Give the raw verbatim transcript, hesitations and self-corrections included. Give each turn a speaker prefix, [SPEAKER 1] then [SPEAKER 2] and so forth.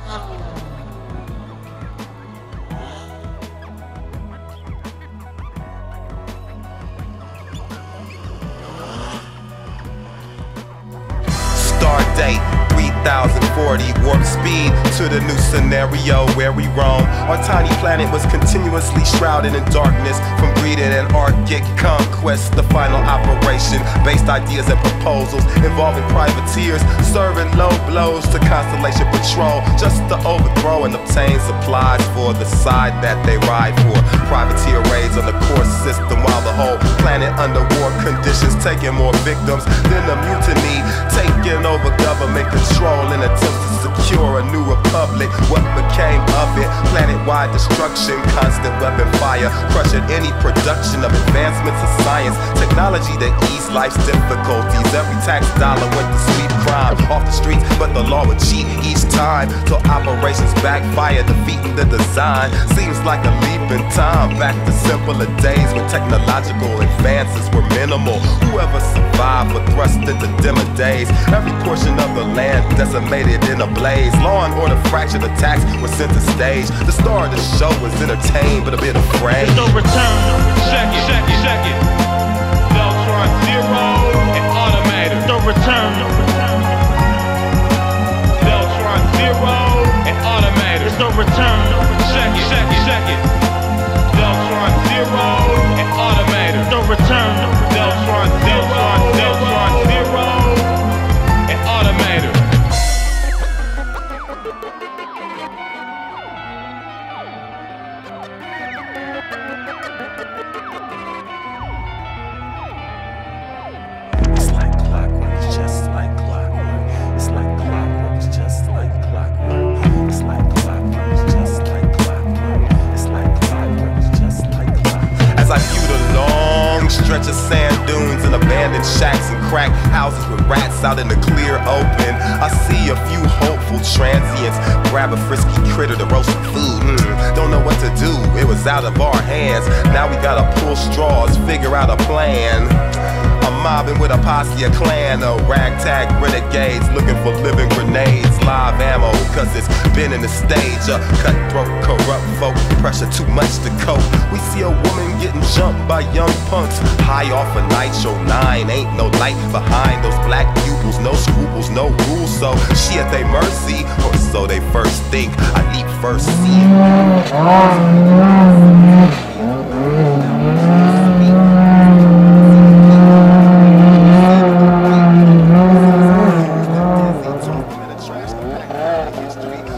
[SPEAKER 1] Start date three thousand forty, warp speed to the new scenario where we roam. Our tiny planet was continuously shrouded in darkness from greed and Arctic conquest. The final operation based ideas and proposals involving privateers serving low blows to Constellation Patrol just to overthrow and obtain supplies for the side that they ride for. Privateer raids on the core system while the whole planet under war conditions, taking more victims than a mutiny, taking over government control in attempts to secure a new republic. What became of it? Planet-wide destruction, constant weapon fire, crushing any production of advancements of science, technology that ease life's difficulties. Every tax dollar went to sweep crime off the streets, but the law would cheat each time till operations backfire, defeating the design. Seems like a leap in time back to simpler days when technological advances were minimal. Whoever survived were thrust into dimmer days. Every portion of the land decimated in a blaze. Law and order fractured attacks were center stage. The star of the show was entertained but a bit afraid.
[SPEAKER 2] There's no return. Check it, check it, check it. Deltron Zero and Automator. No return. Deltron Zero and Automator. There's no return. Check it, check it, check it. Deltron Zero and Automator. No return. Deltron, Deltron, Deltron Zero and Automator.
[SPEAKER 1] It's like clockwork, it's just like clockwork. It's like clockwork, it's just like clockwork. It's like clockwork, it's just like clockwork. It's like clockwork, it's just like clockwork. As I view the long stretch of sand dunes and abandoned shacks and crack houses with rats out in the clear open, I see a few hopeful transients grab a frisky critter to roast some food. Mm, don't know what to do, it was out of our hands. Now we gotta pull straws, figure out a plan. I'm mobbing with a posse, a clan of ragtag renegades looking for living grenades, live ammo, cause it's been in the stage. A cutthroat, corrupt folk, pressure too much to cope. We see a woman getting jumped by young punks, high off a nitro nine. Ain't no light behind those black pupils, no scruples, no rules. So she at their mercy, or so they first think. I leap first, see it.